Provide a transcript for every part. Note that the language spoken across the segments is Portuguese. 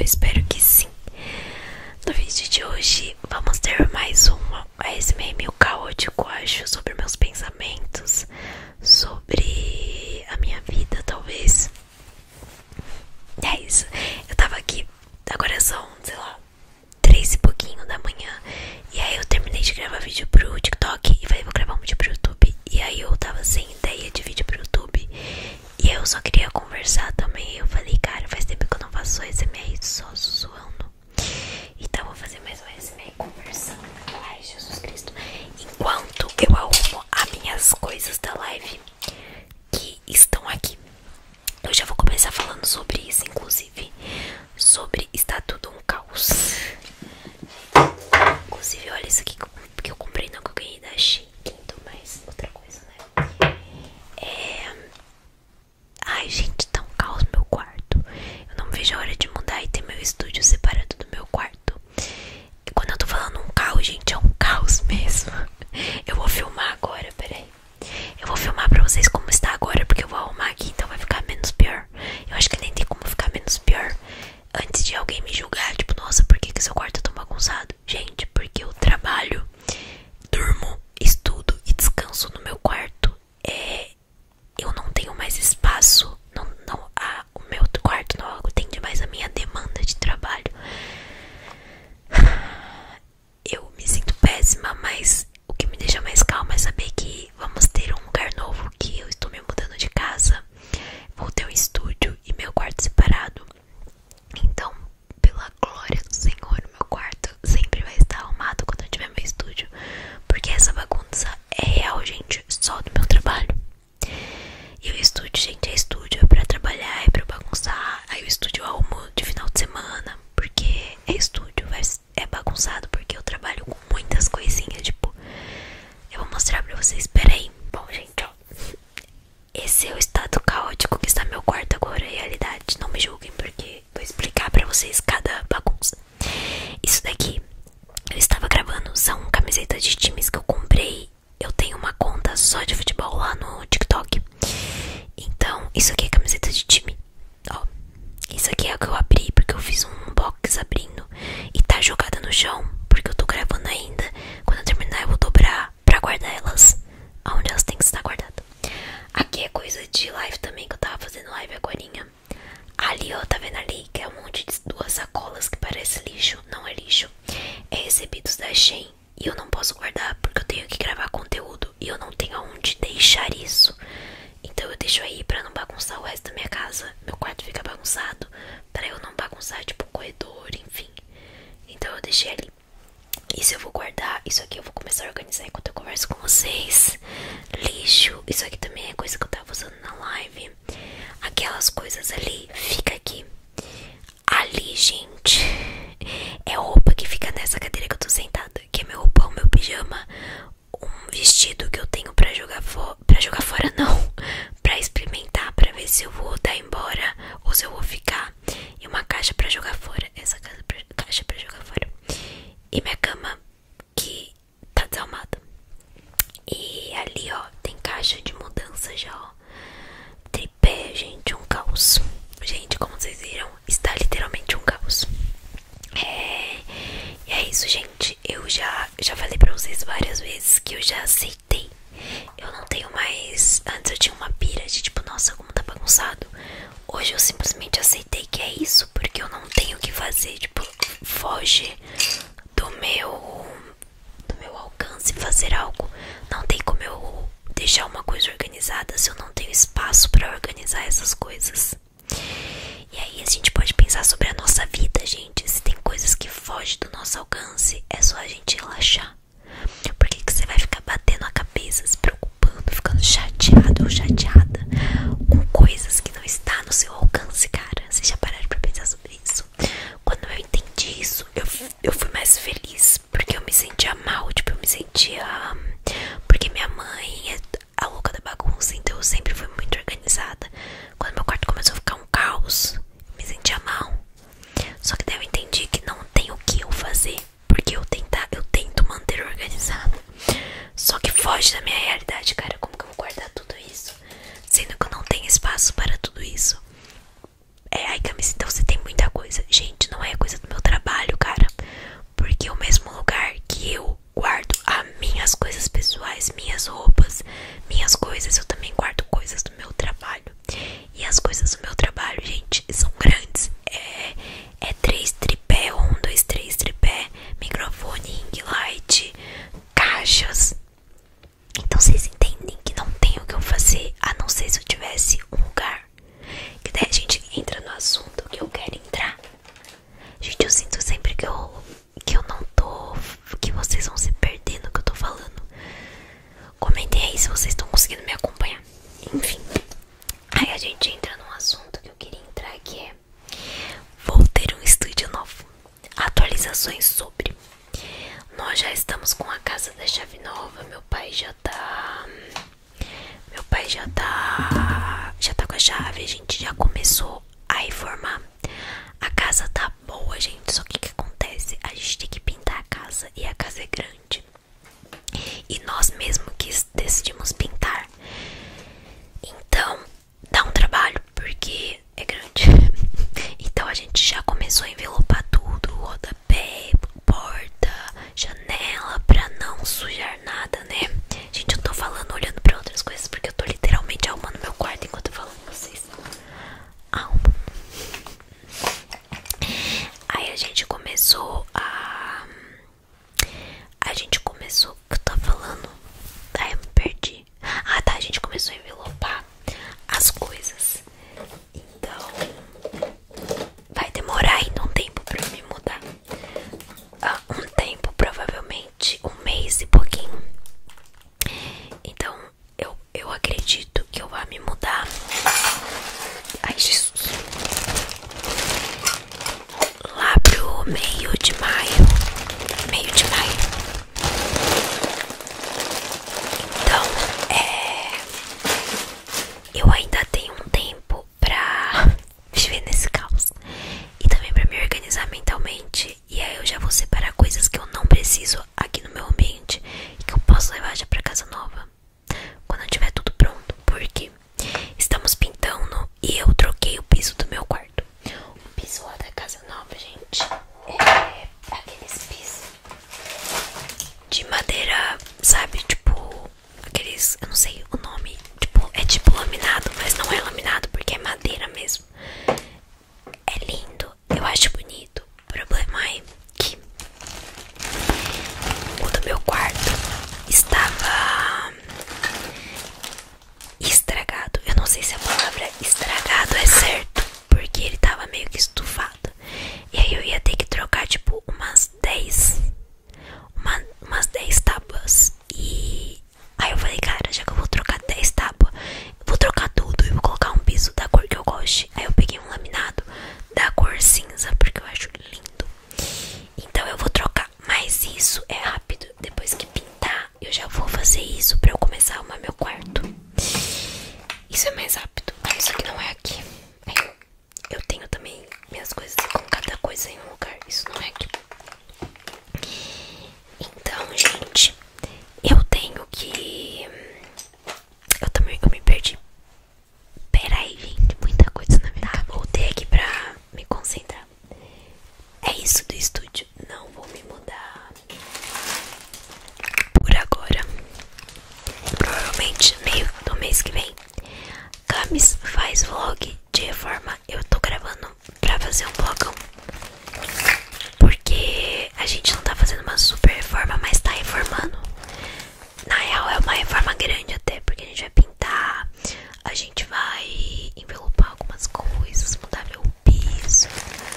espero que sim. No vídeo de hoje vamos ter mais um ASMR meio caótico, acho, sobre meus pensamentos, sobre a minha vida, talvez. É isso. Eu tava aqui, agora são, sei lá, 3 e pouquinho da manhã. E aí eu terminei de gravar vídeo pro TikTok e falei, vou gravar um vídeo pro YouTube. E aí eu tava sem ideia de vídeo pro YouTube. E eu só queria conversar também. Eu falei, cara, faz tempo que eu não faço ASMR só zoando. Então eu vou fazer mais um ASMR conversando. Ai, Jesus Cristo. Enquanto eu arrumo as minhas coisas da live que estão aqui. Eu já vou começar falando sobre isso, inclusive. Sobre está tudo um caos. Inclusive, olha isso aqui que eu comprei, não, que eu ganhei da Shein. Mas outra coisa, né? Ai, gente, tá um caos meu quarto. Eu não vejo a hora de mudar e ter meu estúdio separado do meu quarto. E quando eu tô falando um caos, gente, é um caos mesmo. Eu vou filmar agora, peraí. Eu vou filmar pra vocês como está agora, porque eu vou arrumar aqui, então vai ficar menos pior. Eu acho que nem tem como ficar menos pior antes de alguém me julgar. Tipo, nossa, por que seu quarto é tão bagunçado? Gente, porque eu trabalho, durmo, estudo e descanso no meu quarto. Eu não tenho mais espaço. O meu quarto não atende mais a minha demanda de trabalho. Eu me sinto péssima, mas o que me deixa mais calma é saber que vamos ter um lugar novo, que eu estou me mudando de casa. Vou ter um estúdio e meu quarto separado. Então, pela glória do Senhor, o meu quarto sempre vai estar arrumado quando eu tiver meu estúdio. Porque essa bagunça é real, gente, só do meu trabalho. E o estúdio, gente, é estúdio, é pra trabalhar, é pra bagunçar. Aí o estúdio eu arrumo de final de semana, porque é estúdio, é bagunçado, porque eu trabalho com muitas coisinhas, tipo. Eu vou mostrar pra vocês, peraí. Bom, gente, ó, esse é o estado caótico que está meu quarto agora, é realidade. Não me julguem, porque vou explicar pra vocês cada bagunça. Isso daqui, eu estava gravando, são camisetas de times que eu comprei. Eu tenho uma conta só de futebol lá no TikTok. Então, isso aqui é camiseta de time. Ó, isso aqui é o que eu abri, porque eu fiz um box abrindo e tá jogada no chão, porque eu tô gravando ainda. Quando eu terminar eu vou dobrar pra guardar elas onde elas têm que estar guardadas. Aqui é coisa de live também, que eu tava fazendo live agorinha. Ali, ó, tá vendo ali que é um monte de duas sacolas que parece lixo. Não é lixo, é recebidos da Shein. E eu não posso guardar porque eu tenho que gravar conteúdo e eu não tenho aonde deixar isso. Então eu deixo aí pra não bagunçar o resto da minha casa. Meu quarto fica bagunçado, pra eu não bagunçar, tipo, o corredor, enfim. Então eu deixei ali. Isso eu vou guardar. Isso aqui eu vou começar a organizar enquanto eu converso com vocês. Lixo. Isso aqui também é coisa que eu tava usando na live. Aquelas coisas ali, fica aqui. Ali, gente, é roupa que fica nessa cadeira que eu tô sentada, que é meu roupão, meu pijama. Um vestido que eu tenho pra jogar fora. Pra jogar fora não, pra experimentar, pra ver se eu vou dar embora ou se eu vou ficar. E uma caixa pra jogar fora. Essa caixa pra jogar fora. E minha cama que tá desarmada. E ali, ó, tem caixa de mudança já, ó. Tripé, gente, um caos. Gente, como vocês viram, está literalmente um caos. E é isso, gente. Eu já falei pra vocês várias vezes que eu já aceitei. Eu não tenho mais. Antes eu tinha uma pira de tipo, nossa, como tá bagunçado. Hoje eu simplesmente aceitei que é isso, porque eu não tenho o que fazer. Tipo, foge do meu alcance fazer algo. Não tem como eu deixar uma coisa organizada se eu não tenho espaço pra organizar essas coisas. E aí a gente pode pensar sobre a nossa vida, gente. Se tem coisas que fogem do nosso alcance, é só a gente relaxar. Por que você vai ficar batendo a cabeça, se preocupando, ficando chateado ou chateada com coisas que não está no seu alcance, cara? Vocês já pararam pra pensar sobre isso? Quando eu entendi isso, eu fui mais feliz, porque eu me sentia mal, tipo, eu me sentia... Porque minha mãe é a louca da bagunça, então eu sempre fui muito organizada. Quando meu quarto começou a já começou a reformar. A casa tá boa, gente, só que o que acontece? A gente tem que pintar a casa e a casa é grande. E nós mesmo que decidimos pintar. Então, dá um trabalho, porque é grande. Então a gente já começou a envelopar tudo, rodapé, porta, janela, pra não sujar nada, né? Gente, eu tô falando olhando pra outras coisas, porque eu tô literalmente arrumando meu quarto enquanto eu falo com vocês. Arrumo. Aí a gente começou a... O que eu tô falando? Ai, eu me perdi. Ah, tá, a gente começou a envelopar as coisas. Então, vai demorar ainda um tempo pra eu me mudar. Um tempo, provavelmente um mês e pouquinho. Então, eu acredito que eu vá me mudar. Ai, Jesus. Lá pro meio de maio. Meio de maio. Então, eu ainda tenho um tempo pra viver nesse caos. E também pra me organizar mentalmente. E aí eu já vou separar coisas que eu não preciso aqui no meu ambiente e que eu posso levar já pra casa nova quando eu tiver tudo pronto. Porque estamos pintando e eu troquei o piso do meu quarto. O piso lá da casa nova, gente, é aqueles pisos de madeira, sabe? Tipo, aqueles, eu não sei o nome. Tipo, é tipo laminado, mas não é laminado porque é madeira mesmo. É lindo, eu acho bonito. O problema é que o do meu quarto estava estragado. Eu não sei se a palavra estragado é certo, porque ele tava meio que estufado. E aí eu ia ter que trocar tipo umas 10 tábuas. E aí eu falei, cara, já que eu vou trocar 10 tábuas, eu vou trocar tudo e vou colocar um piso da cor que eu goste. Aí eu peguei um laminado da cor cinza, porque eu acho lindo. Então eu vou trocar, mas isso é rápido. Depois que pintar, eu já vou fazer isso pra eu começar a arrumar meu quarto. Isso é mais rápido. Ah, isso aqui não é aqui. Aí, eu tenho também minhas coisas com cada coisa em um lugar. Isso não é aqui. Então, gente, eu tenho que... Eu me perdi. Peraí, gente, muita coisa na minha cabeça. Voltei aqui pra me concentrar. É isso do estúdio. Não vou me mudar por agora. Provavelmente meio do mês que vem. Camis faz vlog de reforma. Eu tô gravando pra fazer um vlogão, porque a gente não tá fazendo uma super reforma, mas tá reformando. Na real é uma reforma grande até, porque a gente vai pintar, a gente vai envelopar algumas coisas, mudar meu piso,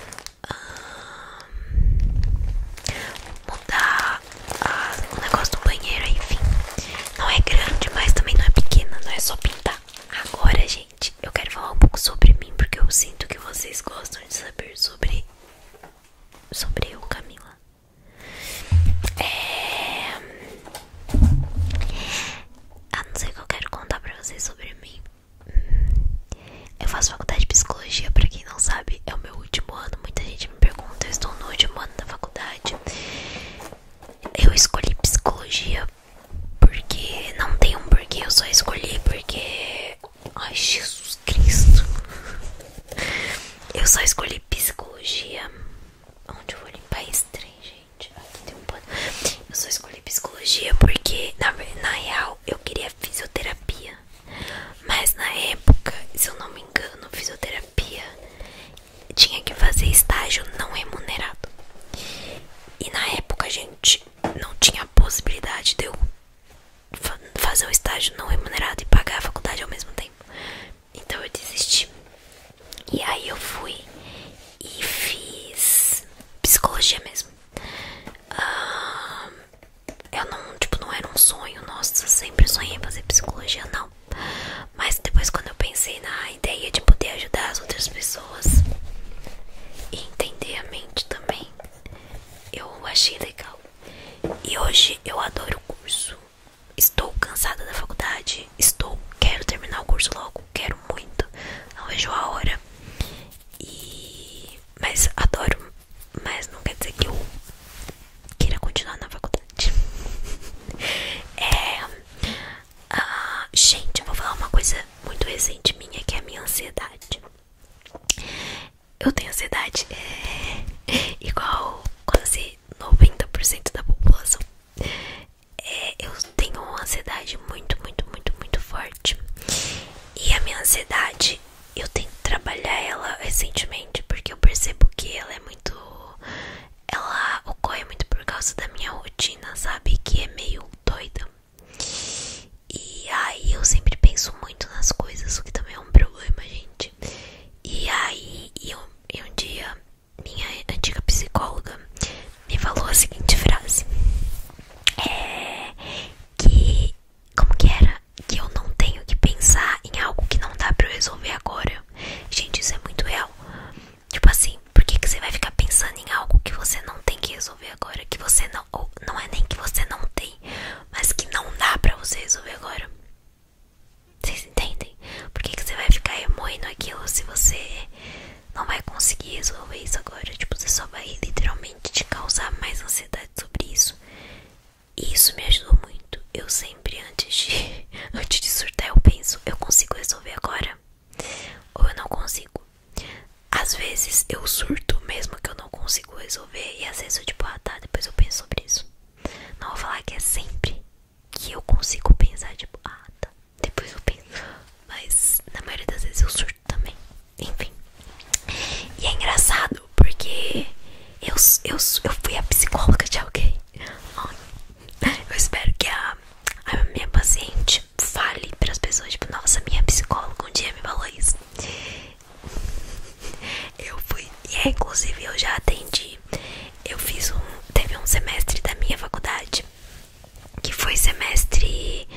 mudar o negócio do banheiro, enfim. Não é grande, mas também não é pequena, não é só pintar. Agora, gente, eu quero falar um pouco sobre mim, porque eu sinto que vocês gostam de saber sobre eu, Camila. Não sei o que eu quero contar pra vocês sobre mim. Eu faço faculdade de psicologia, pra quem não sabe, é o meu último ano. Muita gente me pergunta, eu estou no último ano da faculdade. Eu escolhi psicologia porque não tem um porquê, eu só escolhi porque... Ai, Jesus Cristo. Eu só escolhi psicologia. Onde eu vou limpar esse trem, gente? Aqui tem um pano. Eu só escolhi psicologia porque, na real, eu queria fisioterapia. Mas na época, se eu não me engano, fisioterapia tinha que fazer estágio não remunerado. E na época, gente, não tinha a possibilidade de eu fazer um estágio não remunerado e pagar a faculdade ao mesmo tempo. Então eu desisti. E aí eu fui ansiedade. Eu tenho ansiedade igual quase 90% da população. Eu tenho uma ansiedade muito, muito, muito, muito forte. E a minha ansiedade, eu tenho que trabalhar ela recentemente, porque eu percebo que ela é muito... Ela ocorre muito por causa da minha rotina, sabe? Que é meio doida. E aí eu sempre penso muito nas coisas, o que também é um problema, gente. E aí, um dia, minha antiga psicóloga me falou a seguinte frase. Que... Como que era? Que eu não tenho que pensar em algo que não dá pra eu resolver agora. Gente, isso é muito real. Tipo assim, por que você vai ficar pensando em algo que você não tem que resolver agora? Que você não... Ou não é nem que você não tem, mas que não dá pra você resolver agora. Vocês entendem? Por que você vai ficar remoendo aquilo se você não vai conseguir resolver isso agora? Tipo, você só vai literalmente te causar mais ansiedade sobre isso. E isso me ajudou muito. Eu sempre, antes de surtar, eu penso, eu consigo resolver agora? Ou eu não consigo? Às vezes eu surto mesmo que eu não consigo resolver. E às vezes eu tipo, ah tá, depois eu penso sobre isso. Não vou falar que é sempre que eu consigo pensar, tipo, ah tá, depois eu penso. Mas na maioria das vezes eu surto também. Enfim. E é engraçado porque eu fui a psicóloga de alguém. Eu espero que a minha paciente fale para as pessoas, tipo, nossa, minha psicóloga um dia me falou isso. Eu fui, e inclusive eu já atendi. Teve um semestre da minha faculdade que foi semestre.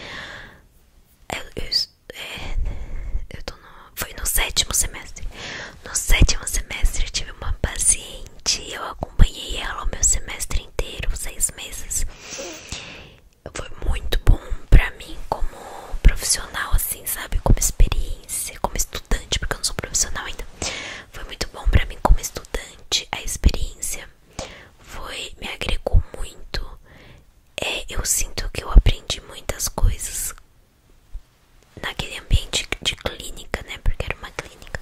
Foi no sétimo semestre. No sétimo semestre eu tive uma paciente. Eu acompanhei ela o meu semestre inteiro, 6 meses. Foi muito bom pra mim como profissional, assim, sabe? Como experiência, como estudante, porque eu não sou profissional ainda. Foi muito bom pra mim como estudante. A experiência me agregou muito. Eu sinto que eu aprendi muitas coisas naquele ambiente de clínica, né? Porque era uma clínica.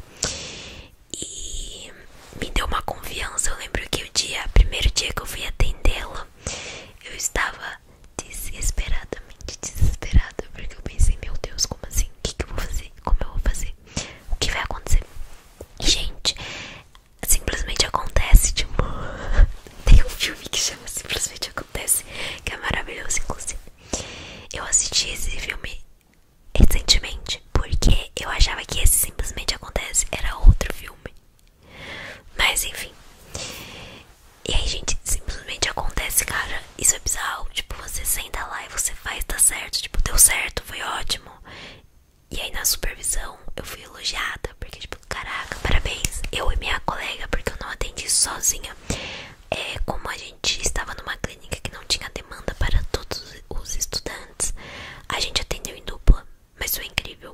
E me deu uma confiança. Eu lembro que primeiro dia que eu fui atendê-la, eu estava desesperada, porque eu pensei, meu Deus, como assim? O que eu vou fazer? Como eu vou fazer? O que vai acontecer? E, gente, simplesmente acontece, tipo... Tem um filme que chama Simplesmente Acontece, que é maravilhoso, inclusive. Eu assisti esse filme recentemente, porque eu achava que esse Simplesmente Acontece era outro filme. Mas, enfim. E aí, gente, simplesmente acontece, cara. Isso é bizarro. Tipo, você senta lá e você faz, tá certo. Tipo, deu certo, foi ótimo. E aí na supervisão eu fui elogiada, porque tipo, caraca, parabéns. Eu e minha colega, porque eu não atendi sozinha. Como a gente estava numa clínica que não tinha demanda para todos os estudantes, a gente atendeu em dupla. Mas foi incrível.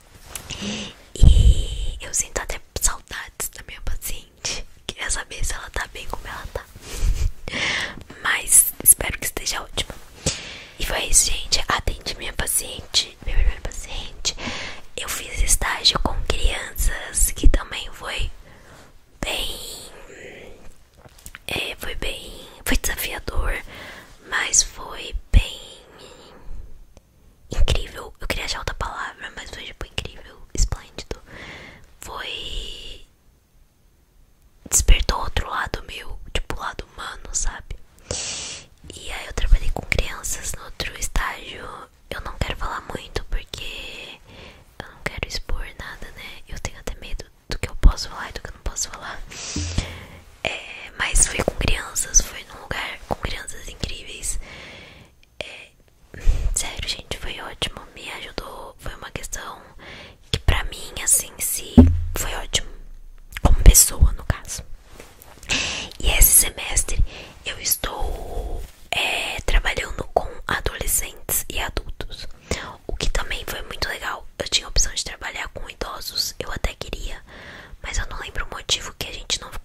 E eu sinto até saudades da minha paciente. Queria saber se ela tá bem, como ela tá. Mas espero que esteja ótima. E foi isso, gente. Atendi minha paciente, minha primeira paciente. Eu fiz estágio com crianças, que também foi bem... Foi desafiador, mas foi bem incrível. Eu queria achar outra palavra, mas foi tipo incrível, esplêndido. Despertou outro lado meu, tipo o lado humano, sabe? E aí eu trabalhei com crianças no outro estágio. Eu não quero falar muito porque eu não quero expor nada, né? Eu tenho até medo do que eu posso falar e do que eu não posso falar. Mas foi com crianças, foi num lugar com crianças incríveis. Sério, gente, foi ótimo. Me ajudou. Foi uma questão que pra mim, assim, foi ótimo. Como pessoa, no caso. E esse semestre eu estou trabalhando com adolescentes e adultos, o que também foi muito legal. Eu tinha a opção de trabalhar com idosos, eu até queria, mas eu não lembro o motivo que a gente não ficou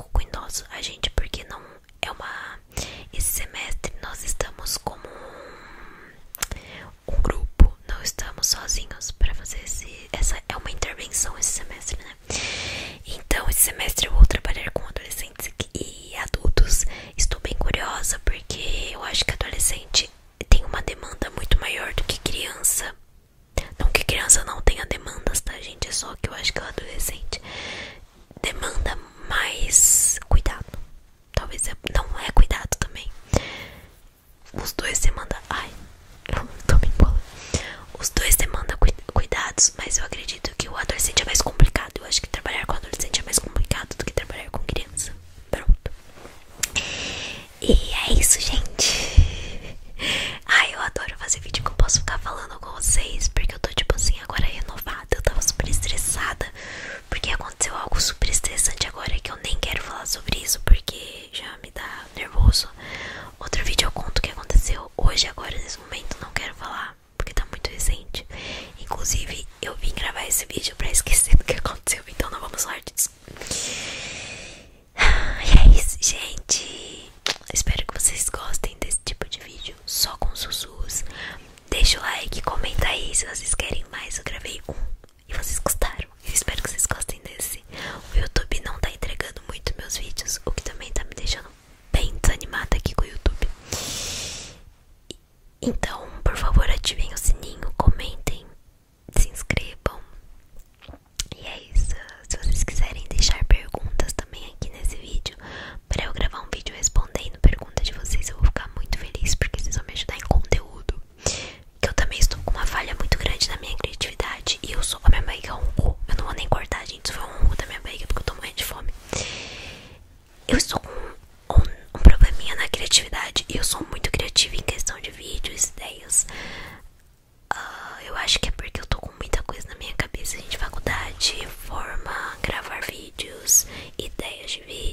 acho que é porque eu tô com muita coisa na minha cabeça, gente. Faculdade, forma, gravar vídeos, ideias de vídeo.